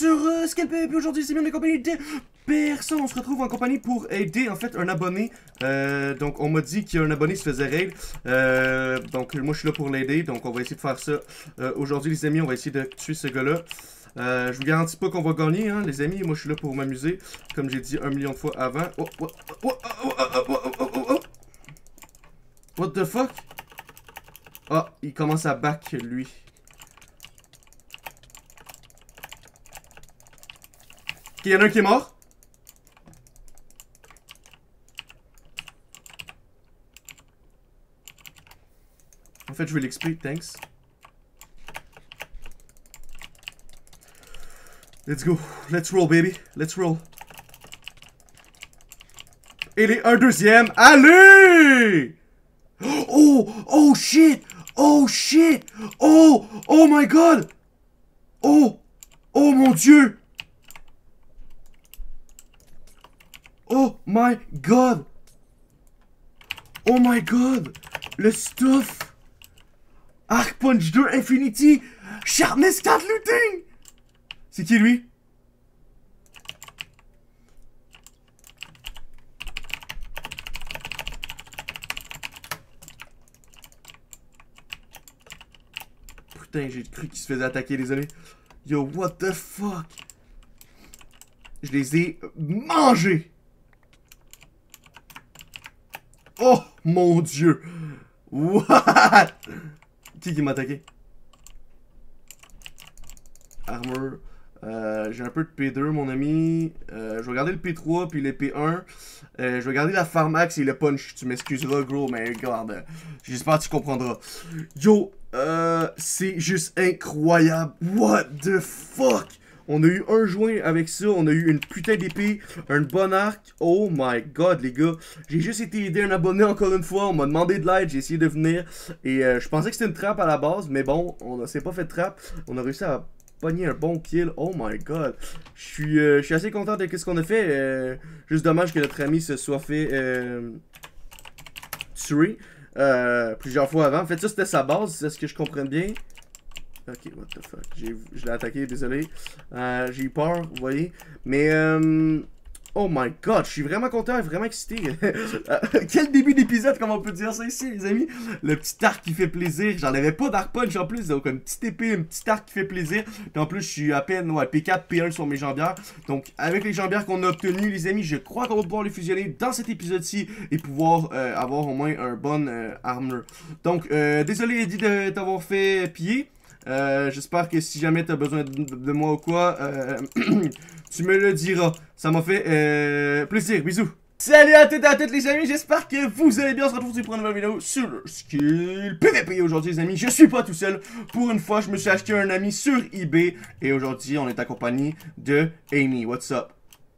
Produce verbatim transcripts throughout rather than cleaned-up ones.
sur euh, Scalp et puis aujourd'hui c'est bien en compagnie de personne. On se retrouve en compagnie pour aider en fait un abonné. Euh, donc on m'a dit qu'il y a un abonné qui se faisait raid. Euh, donc moi je suis là pour l'aider. Donc on va essayer de faire ça. Euh, aujourd'hui les amis, on va essayer de tuer ce gars-là. Euh, je vous garantis pas qu'on va gagner, hein, les amis. Moi je suis là pour m'amuser. Comme j'ai dit un million de fois avant. Oh, oh, oh, oh, oh, oh, oh, oh, oh, oh. What the fuck? Ah, il commence à back lui. Il y en a un qui est mort. En fait, je vais l'expliquer, thanks. Let's go. Let's roll, baby. Let's roll. Et les un deuxième. Allez! Oh! Oh, shit! Oh, shit! Oh! Oh my god! Oh! Oh, mon Dieu! Oh my god! Oh my god! Le stuff! Arc Punch deux Infinity! Sharpness quatre Looting! C'est qui lui? Putain, j'ai cru qu'il se faisait attaquer, désolé. Yo, what the fuck? Je les ai mangés! Oh mon dieu! What? Qui qui m'a attaqué? Armor. Euh, j'ai un peu de P deux, mon ami. Euh, je vais garder le P trois puis le P un. Euh, je vais garder la Pharmax et le Punch. Tu m'excuseras, gros, mais regarde. J'espère que tu comprendras. Yo, euh, c'est juste incroyable. What the fuck? On a eu un joint avec ça, on a eu une putain d'épée, un bon arc. Oh my god, les gars. J'ai juste été aider un abonné encore une fois. On m'a demandé de l'aide, j'ai essayé de venir. Et euh, je pensais que c'était une trappe à la base, mais bon, on s'est pas fait de trappe. On a réussi à pogner un bon kill. Oh my god. Je suis euh, je suis assez content de ce qu'on a fait. Euh, juste dommage que notre ami se soit fait euh, tuer euh, plusieurs fois avant. En fait, ça c'était sa base, c'est ce que je comprenne bien. Ok, what the fuck. Je l'ai attaqué, désolé. Euh, j'ai eu peur, vous voyez. Mais, euh, oh my god, je suis vraiment content, vraiment excité. Quel début d'épisode, comme on peut dire ça ici, les amis. Le petit arc qui fait plaisir. J'en avais pas d'arc punch en plus, donc une petite épée, un petit arc qui fait plaisir. Puis en plus, je suis à peine, ouais, P quatre, P un sur mes jambières. Donc, avec les jambières qu'on a obtenues, les amis, je crois qu'on va pouvoir les fusionner dans cet épisode-ci et pouvoir euh, avoir au moins un bon euh, armor. Donc, euh, désolé, Eddie, de t'avoir fait piller. Euh, J'espère que si jamais tu as besoin de, de moi ou quoi, euh, tu me le diras. Ça m'a fait euh, plaisir. Bisous. Salut à toutes et à toutes les amis, j'espère que vous allez bien. On se retrouve pour une nouvelle vidéo sur le skill P V P. Aujourd'hui les amis, je suis pas tout seul. Pour une fois, je me suis acheté un ami sur eBay. Et aujourd'hui, on est accompagné de Amy. What's up?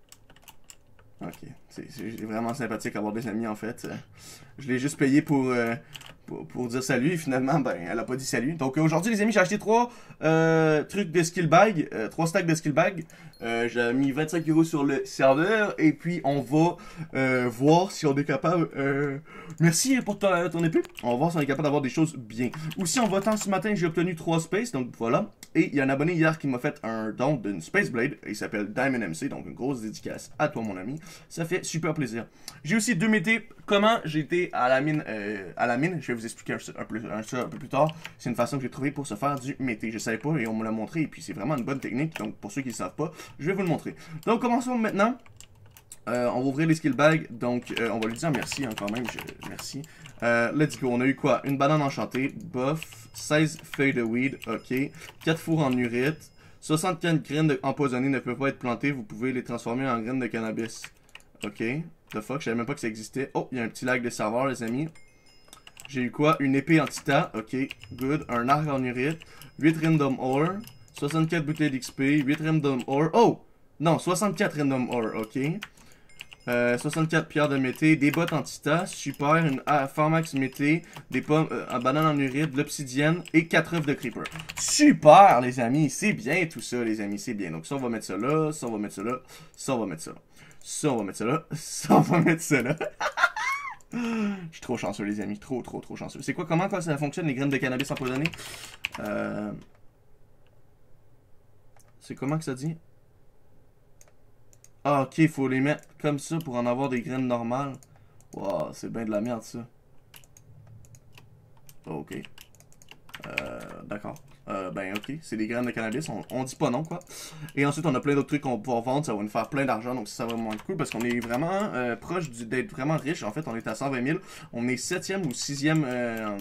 Ok, c'est vraiment sympathique d'avoir des amis en fait. Je l'ai juste payé pour... Euh, Pour, pour dire salut, et finalement, ben, elle a pas dit salut. Donc euh, aujourd'hui, les amis, j'ai acheté trois euh, trucs de skill bag, euh, trois stacks de skill bag. Euh, j'ai mis vingt-cinq euros sur le serveur, et puis on va euh, voir si on est capable. Euh... Merci pour ta, ton épée. On va voir si on est capable d'avoir des choses bien. Aussi, en votant ce matin, j'ai obtenu trois spaces, donc voilà. Et il y a un abonné hier qui m'a fait un don d'une Space Blade, et il s'appelle Diamond M C, donc une grosse dédicace à toi, mon ami. Ça fait super plaisir. J'ai aussi deux métés. Comment j'ai été à la mine, euh, à la mine, je vais vous expliquer un, un, peu, un, un, un peu plus tard. C'est une façon que j'ai trouvé pour se faire du mété. Je savais pas et on me l'a montré et puis c'est vraiment une bonne technique. Donc pour ceux qui ne savent pas, je vais vous le montrer. Donc commençons maintenant. Euh, on va ouvrir les skill bags. Donc euh, on va lui dire merci hein, quand même. Je, merci. Euh, let's go. On a eu quoi? Une banane enchantée. Buff. seize feuilles de weed. Ok. quatre fours en urite. soixante-quatre graines empoisonnées ne peuvent pas être plantées. Vous pouvez les transformer en graines de cannabis. Ok. The fuck, je savais même pas que ça existait. Oh, il y a un petit lag de serveur, les amis. J'ai eu quoi? Une épée en titan. Ok, good. Un arc en urite. huit random ore. soixante-quatre bouteilles d'X P. huit random ore. Oh! Non, soixante-quatre random ore. Ok. Euh, soixante-quatre pierres de mété. Des bottes en titan. Super. Une ah, Pharmax mété. Des pommes euh, en banane en urite. De l'obsidienne. Et quatre œufs de creeper. Super, les amis. C'est bien tout ça, les amis. C'est bien. Donc, ça, on va mettre ça là. Ça, on va mettre ça là. Ça, on va mettre ça là. Ça, on va mettre ça là. Ça, on va mettre ça là. Je suis trop chanceux, les amis. Trop, trop, trop chanceux. C'est quoi, comment quoi, ça fonctionne, les graines de cannabis empoisonnées? Euh... C'est comment que ça dit? Ah, ok, il faut les mettre comme ça pour en avoir des graines normales. Wow, c'est bien de la merde, ça. Ok. Euh, d'accord. Euh, ben ok, c'est des graines de cannabis, on, on dit pas non quoi. Et ensuite on a plein d'autres trucs qu'on va pouvoir vendre, ça va nous faire plein d'argent, donc ça va vraiment être cool parce qu'on est vraiment euh, proche d'être vraiment riche. En fait on est à cent vingt mille, on est septième ou sixième euh,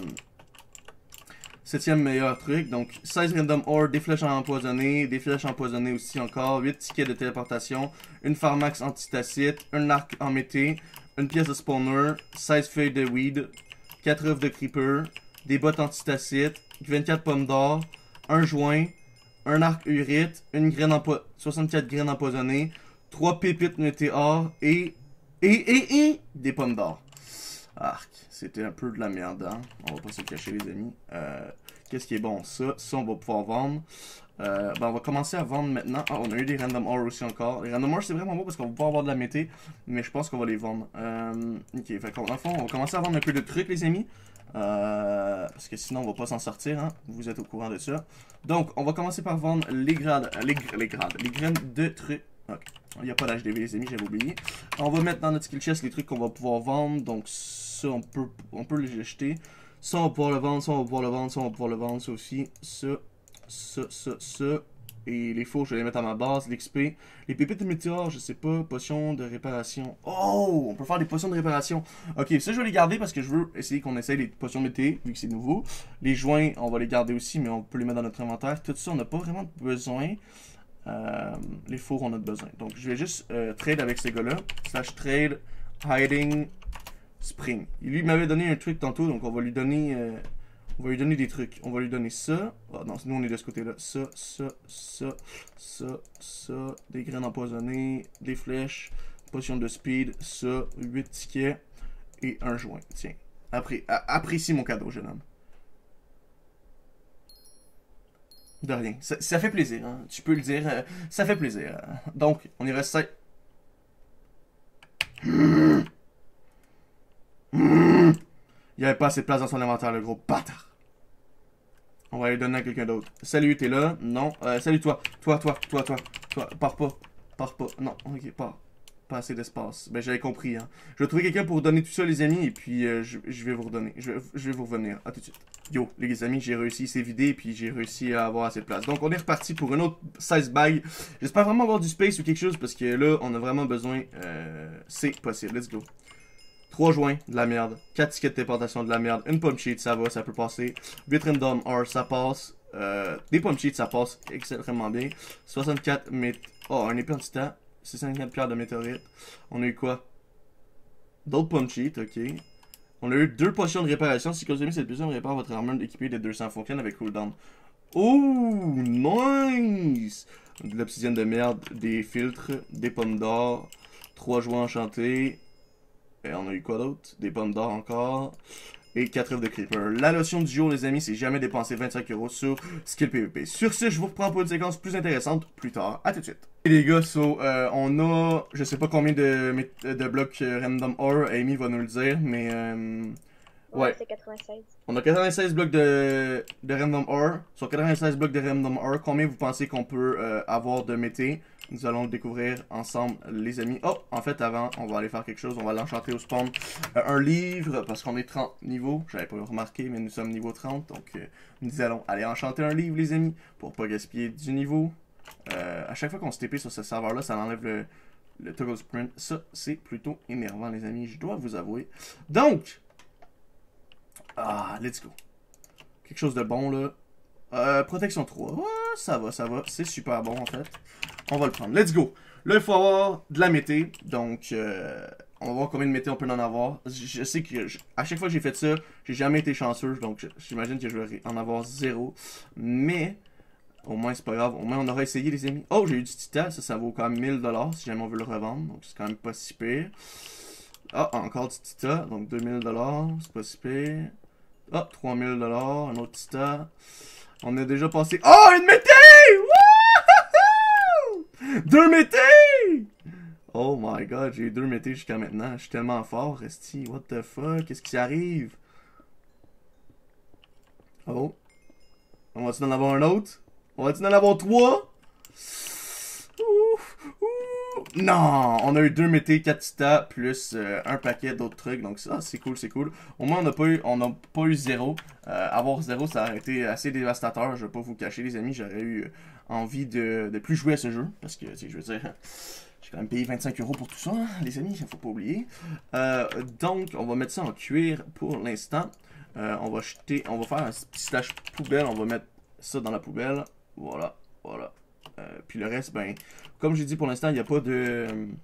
septième meilleur truc, donc seize random ore, des flèches empoisonnées, des flèches empoisonnées aussi encore, huit tickets de téléportation, une pharmax antitacite, un arc en mété, une pièce de spawner, seize feuilles de weed, quatre œufs de creeper, des bottes antitacite, vingt-quatre pommes d'or, un joint, un arc urite, une graine empo soixante-quatre graines empoisonnées, trois pépites météores et, et, et, et des pommes d'or. Arc, c'était un peu de la merde, hein? On va pas se cacher les amis. Euh, Qu'est-ce qui est bon? Ça, ça on va pouvoir vendre. Euh, ben on va commencer à vendre maintenant. Ah, on a eu des random ore aussi encore. Les random ore c'est vraiment bon parce qu'on va pouvoir avoir de la mété, mais je pense qu'on va les vendre. Euh, ok, fait qu'en fond, on va commencer à vendre un peu de trucs les amis. Euh, parce que sinon on va pas s'en sortir, hein? Vous êtes au courant de ça. Donc on va commencer par vendre les grades, les, les grades, les graines de trucs. Ok, il n'y a pas d'H D V les amis, j'avais oublié. On va mettre dans notre skill chest les trucs qu'on va pouvoir vendre. Donc ça on peut, on peut les jeter. Ça on va pouvoir le vendre, ça on va pouvoir le vendre, ça on va pouvoir le vendre, ça aussi, ça, ça, ça, ça. Et les faux, je vais les mettre à ma base, l'X P. Les pépites de météore, je sais pas, potions de réparation. Oh, on peut faire des potions de réparation. Ok, ça je vais les garder parce que je veux essayer qu'on essaye les potions de mété, vu que c'est nouveau. Les joints, on va les garder aussi, mais on peut les mettre dans notre inventaire. Tout ça, on n'a pas vraiment besoin. Euh, les fours, on a besoin. Donc je vais juste euh, trade avec ces gars-là. Slash trade, hiding, spring. Il lui m'avait donné un truc tantôt, donc on va lui donner... Euh, On va lui donner des trucs. On va lui donner ça. Oh non, nous on est de ce côté-là. Ça, ça, ça, ça, ça. Des graines empoisonnées, des flèches, potion de speed, ça, huit tickets et un joint. Tiens. Après, apprécie mon cadeau, jeune homme. De rien. Ça, ça fait plaisir, hein. Tu peux le dire. Euh, ça fait plaisir. Donc, on y reste sept. Il n'y avait pas assez de place dans son inventaire, le gros bâtard. On va aller donner à quelqu'un d'autre. Salut, t'es là? Non. Euh, salut, toi. Toi, toi, toi, toi. Toi, pars pas. Pars pas. Non, ok, pars. Pas assez d'espace. Ben, j'avais compris, hein. Je vais trouver quelqu'un pour vous donner tout ça, les amis, et puis euh, je, je vais vous redonner. Je vais, je vais vous revenir. À tout de suite. Yo, les amis, j'ai réussi. C'est vidé, puis j'ai réussi à avoir assez de place. Donc, on est reparti pour une autre seize bags. J'espère vraiment avoir du space ou quelque chose, parce que là, on a vraiment besoin. Euh, C'est possible. Let's go. trois joints, de la merde. quatre tickets de téléportation, de la merde. Une pomme cheat, ça va, ça peut passer. huit random ore, ça passe. Euh, des pommes cheat, ça passe extrêmement bien. soixante-quatre mét... Oh, un épée en titan. soixante-quatre pierres de météorite. On a eu quoi? D'autres pommes cheat, ok. On a eu deux potions de réparation. Si vous consommez cette potion, répare votre armure équipée de deux cents fonctionne avec cooldown. Oh, nice! De l'obsidienne de merde, des filtres, des pommes d'or, trois joints enchantés. Et on a eu quoi d'autre? Des pommes d'or encore. Et quatre œufs de creeper. La lotion du jour, les amis, c'est jamais dépenser vingt-cinq euros sur Skill P V P. Sur ce, je vous reprends pour une séquence plus intéressante plus tard. A tout de suite. Et les gars, so, euh, on a, je sais pas combien de, de blocs euh, random ore, Amy va nous le dire, mais... Euh, ouais, ouais. C'est quatre-vingt-seize. On a quatre-vingt-seize blocs de, de random ore. Sur quatre-vingt-seize blocs de random ore, combien vous pensez qu'on peut euh, avoir de mété? Nous allons le découvrir ensemble, les amis. Oh, en fait, avant, on va aller faire quelque chose. On va l'enchanter au spawn. Euh, un livre, parce qu'on est trente niveaux. J'avais pas remarqué, mais nous sommes niveau trente. Donc, euh, nous allons aller enchanter un livre, les amis, pour pas gaspiller du niveau. Euh, à chaque fois qu'on se T P sur ce serveur-là, ça enlève le, le toggle sprint. Ça, c'est plutôt énervant, les amis. Je dois vous avouer. Donc, ah, let's go. Quelque chose de bon, là. Euh, protection trois. Ouais, ça va, ça va. C'est super bon, en fait. On va le prendre. Let's go. Là, il faut avoir de la mété. Donc, euh, on va voir combien de mété on peut en avoir. Je, je sais que je, à chaque fois que j'ai fait ça, j'ai jamais été chanceux. Donc, j'imagine que je vais en avoir zéro. Mais, au moins, c'est pas grave. Au moins, on aura essayé, les amis. Oh, j'ai eu du titan. Ça, ça vaut quand même mille dollars si jamais on veut le revendre. Donc, c'est quand même pas si pire. Ah, encore du titan. Donc, deux mille dollars. C'est pas si pire. Ah, trois mille dollars. Un autre titan. On a déjà passé... Oh, une mété! Wouhou! Deux métés! Oh my god, j'ai eu deux métés jusqu'à maintenant. Je suis tellement fort, Resti. What the fuck? Qu'est-ce qui arrive? Oh. On va-tu en avoir un autre? On va-tu en avoir trois? Ouh, ouh. Non! On a eu deux métés, quatre titas, plus euh, un paquet d'autres trucs. Donc ça, c'est cool, c'est cool. Au moins, on n'a pas eu on n'a pas eu zéro. Euh, avoir zéro, ça aurait été assez dévastateur. Je vais pas vous cacher, les amis. J'aurais eu envie de, de plus jouer à ce jeu. Parce que, tu sais, je veux dire, j'ai quand même payé vingt-cinq euros pour tout ça, hein, les amis. Faut pas oublier. Euh, donc, on va mettre ça en cuir pour l'instant. Euh, on va jeter, on va faire un petit stash poubelle. On va mettre ça dans la poubelle. Voilà, voilà. Euh, puis le reste, ben, comme j'ai dit pour l'instant, il n'y a pas de...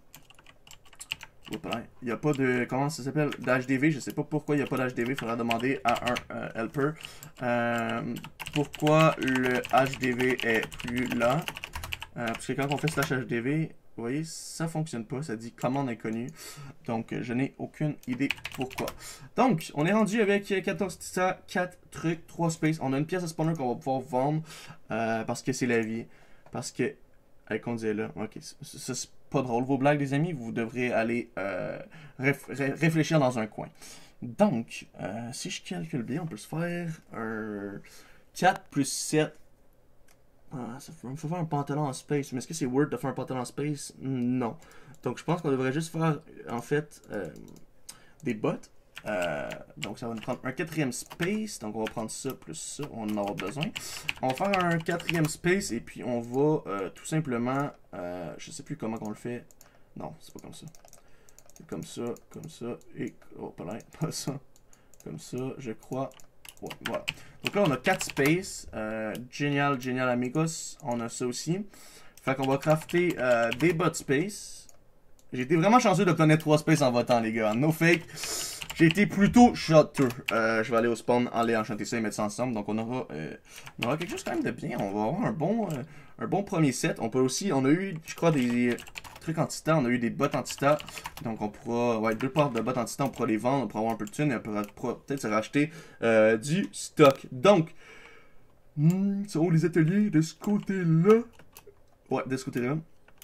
Il n'y a pas de... Comment ça s'appelle? D'H D V. Je sais pas pourquoi il n'y a pas d'H D V. Il faudra demander à un euh, helper. Euh, pourquoi le H D V est plus là? Euh, parce que quand on fait slash H D V, vous voyez, ça fonctionne pas. Ça dit commande inconnue. Donc, je n'ai aucune idée pourquoi. Donc, on est rendu avec quatorze titas, quatre trucs, trois spaces. On a une pièce de spawner qu'on va pouvoir vendre. Euh, parce que c'est la vie. Parce que... Avec on disait là. Ok, ça c'est pas drôle. Vos blagues, les amis, vous devrez aller euh, réf ré réfléchir dans un coin. Donc, euh, si je calcule bien, on peut se faire un quatre plus sept. Ah, ça fait, il faut faire un pantalon en space. Mais est-ce que c'est Word de faire un pantalon en space? Non. Donc, je pense qu'on devrait juste faire, en fait, euh, des bottes. Euh, donc ça va nous prendre un quatrième space. Donc on va prendre ça plus ça, on en aura besoin. On va faire un quatrième space et puis on va euh, tout simplement, euh, je sais plus comment on le fait. Non, c'est pas comme ça. C'est comme ça, comme ça et oh pas là, pas ça. Comme ça, je crois. Ouais, voilà. Donc là on a quatre spaces. Euh, génial, génial amigos. On a ça aussi. Fait qu'on va crafter euh, des bot space. J'ai été vraiment chanceux d'obtenir trois spaces en votant les gars. No fake. J'ai été plutôt shotter. Euh, je vais aller au spawn, aller enchanter ça et mettre ça ensemble. Donc on aura, euh, on aura quelque chose quand même de bien. On va avoir un bon, euh, un bon premier set. On peut aussi, on a eu, je crois, des trucs en titan. On a eu des bottes en titan. Donc on pourra, ouais, deux parts de bottes en titan. On pourra les vendre, on pourra avoir un peu de thune et on pourra, pourra peut-être se racheter euh, du stock. Donc, hmm, sont les ateliers de ce côté-là? Ouais, de ce côté-là.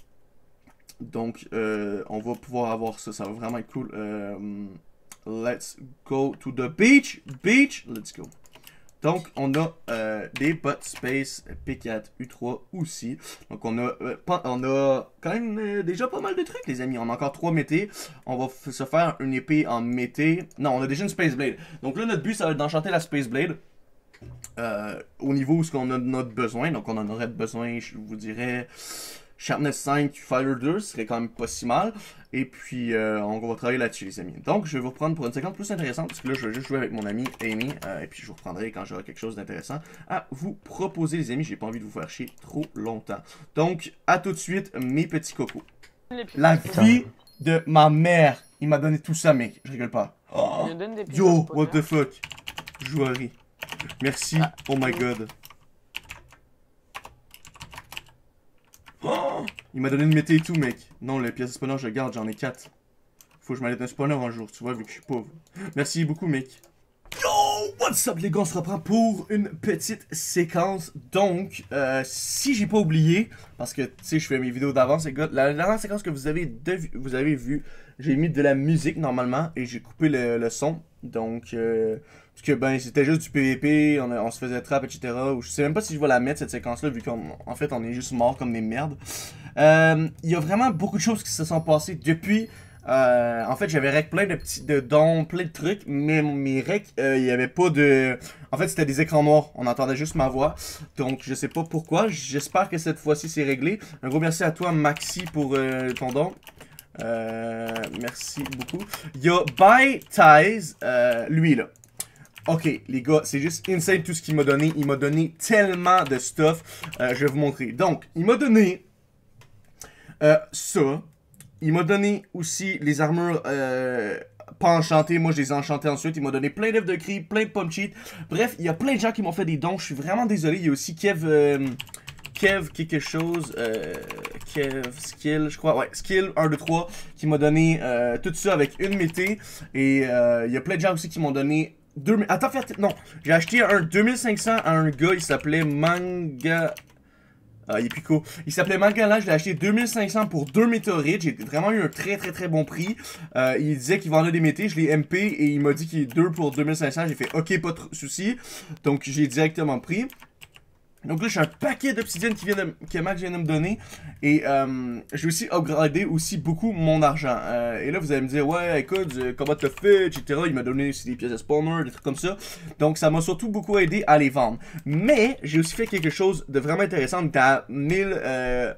Donc, euh, on va pouvoir avoir ça. Ça va vraiment être cool. Euh, Let's go to the beach. Beach. Let's go. Donc, on a euh, des bot space P quatre, U trois aussi. Donc, on a, euh, pas, on a quand même euh, déjà pas mal de trucs, les amis. On a encore trois métés. On va se faire une épée en mété. Non, on a déjà une Space Blade. Donc là, notre but, ça va être d'enchanter la Space Blade. Euh, au niveau où ce qu'on a notre besoin. Donc, on en aurait besoin, je vous dirais... Sharpness cinq, Fighter deux, ce serait quand même pas si mal. Et puis, euh, on va travailler là-dessus, les amis. Donc, je vais vous reprendre pour une séquence plus intéressante, parce que là, je vais juste jouer avec mon ami Amy. Euh, et puis, je vous reprendrai quand j'aurai quelque chose d'intéressant à vous proposer, les amis. J'ai pas envie de vous faire chier trop longtemps. Donc, à tout de suite, mes petits cocos. La vie de ma mère. Il m'a donné tout ça, mec. Je rigole pas. Oh. Yo, what the fuck. Jouerie. Merci. Oh my god. Oh, il m'a donné une mété et tout, mec. Non, les pièces de spawner, je garde, j'en ai quatre. Faut que je m'allais un spawner un jour, tu vois, vu que je suis pauvre. Merci beaucoup, mec. Yo, what's up, les gars, on se reprend pour une petite séquence. Donc, euh, si j'ai pas oublié, parce que, tu sais, je fais mes vidéos d'avance, les gars, la dernière séquence que vous avez, de, vous avez vue, j'ai mis de la musique, normalement, et j'ai coupé le, le son. Donc, euh... parce que ben c'était juste du P V P, on, a, on se faisait trap, et cetera. Je sais même pas si je vais la mettre cette séquence-là, vu qu'en fait on est juste mort comme des merdes. Il euh, y a vraiment beaucoup de choses qui se sont passées depuis. Euh, en fait, j'avais rec plein de petits de dons, plein de trucs, mais mes recs, il euh, y avait pas de... En fait, c'était des écrans noirs, on entendait juste ma voix. Donc, je sais pas pourquoi. J'espère que cette fois-ci c'est réglé. Un gros merci à toi, Maxi, pour euh, ton don. Euh, merci beaucoup. Il y a By Ties, euh, lui là. Ok, les gars, c'est juste insane tout ce qu'il m'a donné. Il m'a donné tellement de stuff. Euh, je vais vous montrer. Donc, il m'a donné euh, ça. Il m'a donné aussi les armures euh, pas enchantées. Moi, je les ai enchantées ensuite. Il m'a donné plein d'œufs de cri, plein de pump cheat. Bref, il y a plein de gens qui m'ont fait des dons. Je suis vraiment désolé. Il y a aussi Kev... Euh, Kev quelque chose, euh, Kev Skill, je crois, ouais, Skill un, deux, trois, qui m'a donné euh, tout ça avec une mété. Et euh, il y a plein de gens aussi qui m'ont donné deux mille... Attends, fait, non, j'ai acheté un deux mille cinq cents à un gars, il s'appelait Manga... Ah, il est pico. Il s'appelait Mangala, je l'ai acheté deux mille cinq cents pour deux météorites. J'ai vraiment eu un très très très bon prix. Euh, il disait qu'il vendait des métés, je l'ai M P et il m'a dit qu'il est deux pour deux mille cinq cents. J'ai fait ok, pas de souci. Donc j'ai directement pris. Donc là, j'ai un paquet d'obsidienne qui vient de, que Max vient de me donner. Et euh, j'ai aussi upgradé aussi beaucoup mon argent. Euh, et là, vous allez me dire, ouais, écoute, euh, comment t'as fait, et cetera. Il m'a donné aussi des pièces de spawner, des trucs comme ça. Donc ça m'a surtout beaucoup aidé à les vendre. Mais j'ai aussi fait quelque chose de vraiment intéressant. On est à mille... Euh,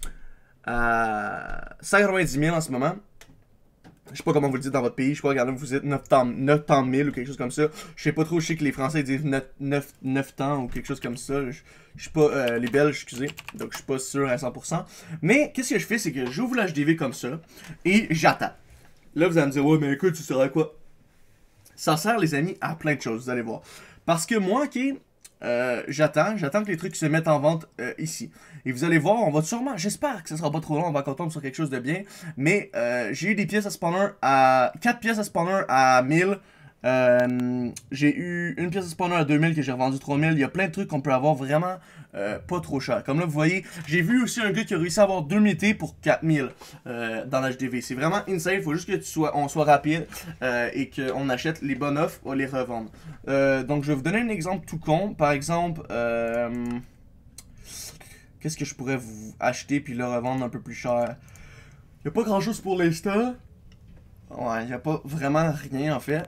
à cent quatre-vingt-dix mille en ce moment. Je sais pas comment vous le dites dans votre pays, je sais pas, regardez, vous êtes neuf cents mille ou quelque chose comme ça. Je sais pas trop, je sais que les Français disent neuf temps ou quelque chose comme ça. Je, je suis pas, euh, les Belges, excusez, donc je suis pas sûr à cent pour cent. Mais qu'est-ce que je fais, c'est que j'ouvre l'H D V comme ça et j'attends. Là, vous allez me dire, ouais, mais écoute, tu sers à quoi? Ça sert, les amis, à plein de choses, vous allez voir. Parce que moi, ok, euh, j'attends, j'attends que les trucs se mettent en vente euh, ici. Et vous allez voir, on va sûrement, j'espère que ça sera pas trop long, on va encore tomber sur quelque chose de bien. Mais euh, j'ai eu des pièces à spawner à... quatre pièces à spawner à mille. Euh, j'ai eu une pièce de spawner à deux mille que j'ai revendu trois mille. Il y a plein de trucs qu'on peut avoir vraiment euh, pas trop cher. Comme là, vous voyez, j'ai vu aussi un gars qui a réussi à avoir deux métés pour quatre mille euh, dans l'H D V. C'est vraiment insane. Il faut juste que tu sois, on soit rapide euh, et qu'on achète les bonnes offres ou les revendre. Euh, donc, je vais vous donner un exemple tout con. Par exemple, euh, qu'est-ce que je pourrais vous acheter puis le revendre un peu plus cher? Il n'y a pas grand chose pour l'instant. Ouais, il n'y a pas vraiment rien en fait.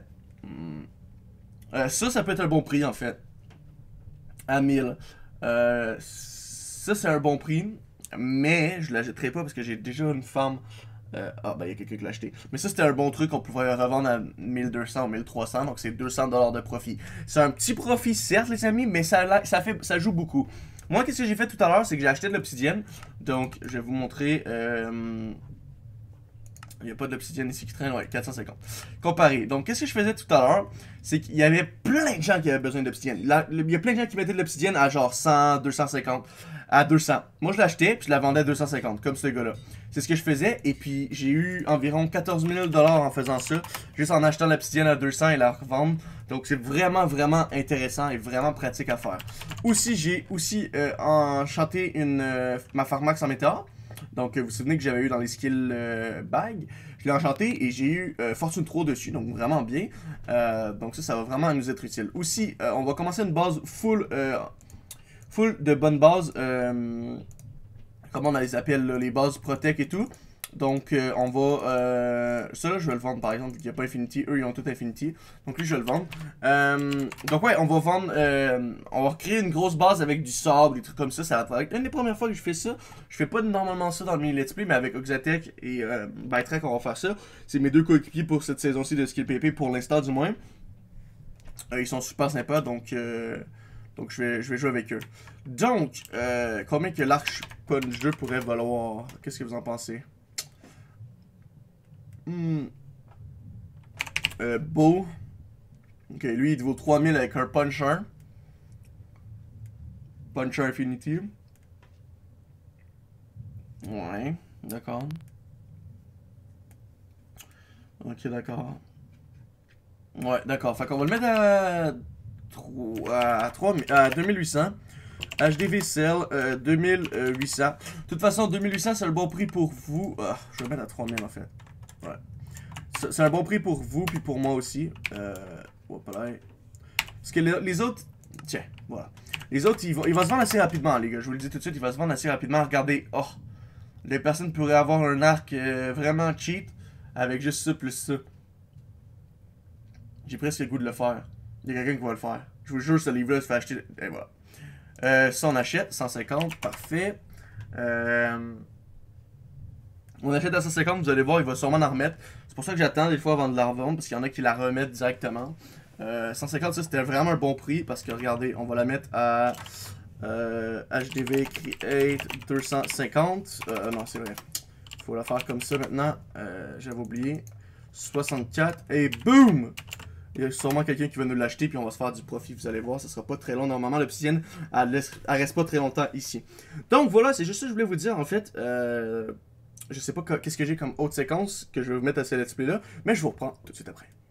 Euh, ça, ça peut être un bon prix en fait. À mille. Euh, ça, c'est un bon prix. Mais je l'achèterai pas parce que j'ai déjà une femme. Euh, ah, ben il y a quelqu'un qui l'a acheté. Mais ça, c'était un bon truc qu'on pouvait revendre à mille deux cents ou mille trois cents. Donc, c'est deux cents dollars de profit. C'est un petit profit, certes, les amis, mais ça, ça, fait, ça joue beaucoup. Moi, qu'est-ce que j'ai fait tout à l'heure? C'est que j'ai acheté de l'obsidienne. Donc, je vais vous montrer. Euh... Il n'y a pas d'obsidienne ici qui traîne, ouais, quatre cent cinquante. Comparé. Donc, qu'est-ce que je faisais tout à l'heure? C'est qu'il y avait plein de gens qui avaient besoin d'obsidienne. Il y a plein de gens qui mettaient de l'obsidienne à genre cent, deux cent cinquante, à deux cents. Moi, je l'achetais, puis je la vendais à deux cent cinquante, comme ce gars-là. C'est ce que je faisais, et puis j'ai eu environ quatorze mille dollars en faisant ça, juste en achetant l'obsidienne à deux cents et la revendre. Donc, c'est vraiment, vraiment intéressant et vraiment pratique à faire. Aussi, j'ai aussi euh, enchanté une, euh, ma Pharmax en météore. Donc, vous vous souvenez que j'avais eu dans les skills euh, bag. Je l'ai enchanté et j'ai eu euh, Fortune trois dessus, donc vraiment bien. Euh, donc ça, ça va vraiment nous être utile. Aussi, euh, on va commencer une base full, euh, full de bonnes bases. Euh, comment on les appelle, là, les bases Protect et tout. Donc, euh, on va... Euh, ça, là, je vais le vendre, par exemple, vu qu'il n'y a pas Infinity. Eux, ils ont tout Infinity. Donc, lui, je vais le vendre. Euh, donc, ouais, on va vendre... Euh, on va créer une grosse base avec du sable, des trucs comme ça. Ça va être une des premières fois que je fais ça. Je fais pas normalement ça dans le mini let's play, mais avec Oxatech et euh, Bytrack, on va faire ça. C'est mes deux coéquipiers pour cette saison-ci de Skill P P, pour l'instant, du moins. Euh, ils sont super sympas, donc... Euh, donc, je vais, je vais jouer avec eux. Donc, euh, combien que l'Arch Punch deux pourrait valoir? Qu'est-ce que vous en pensez? Hmm. Euh, Beau. Ok, lui il vaut trois mille avec un Puncher. Puncher Infinity. Ouais, d'accord. Ok, d'accord. Ouais, d'accord. Fait qu'on va le mettre à, à, trois, à deux mille huit cents. H D V Cell, euh, deux mille huit cents. De toute façon, deux mille huit cents, c'est le bon prix pour vous. Ah, je vais le mettre à trois mille en fait. Ouais. C'est un bon prix pour vous, puis pour moi aussi. Euh... Hop là. Parce que les, les autres... Tiens, voilà. Les autres, ils vont, ils vont se vendre assez rapidement, les gars. Je vous le dis tout de suite, ils vont se vendre assez rapidement. Regardez, oh. Les personnes pourraient avoir un arc euh, vraiment cheat avec juste ça plus ça. J'ai presque le goût de le faire. Il y a quelqu'un qui va le faire. Je vous jure, ce livre-là se fait acheter... Et voilà. Euh, ça, on achète. cent cinquante, parfait. Euh... On achète à cent cinquante, vous allez voir, il va sûrement en remettre. C'est pour ça que j'attends des fois avant de la revendre, parce qu'il y en a qui la remettent directement. Euh, cent cinquante, ça c'était vraiment un bon prix, parce que regardez, on va la mettre à euh, H D V Create deux cent cinquante. Euh, non, c'est vrai. Il faut la faire comme ça maintenant. Euh, J'avais oublié. soixante-quatre, et boum! Il y a sûrement quelqu'un qui va nous l'acheter, puis on va se faire du profit, vous allez voir, ça sera pas très long. Normalement, l'obsidienne, elle, elle reste pas très longtemps ici. Donc voilà, c'est juste ça que je voulais vous dire, en fait. Euh... Je sais pas qu'est-ce que j'ai comme autre séquence que je vais vous mettre à ce let's play là, mais je vous reprends tout de suite après.